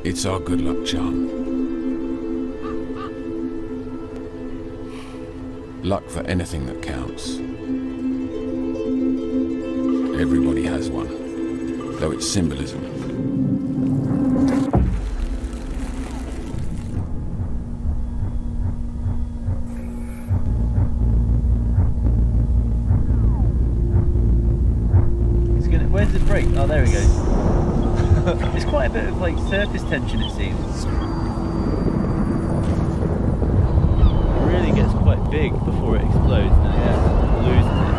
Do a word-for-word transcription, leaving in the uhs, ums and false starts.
It's our good luck charm. Luck for anything that counts. Everybody has one, though it's symbolism. It's gonna, where's the brake? Oh, there we go. There's quite a bit of like surface tension, it seems. It really gets quite big before it explodes, and yeah, loses it.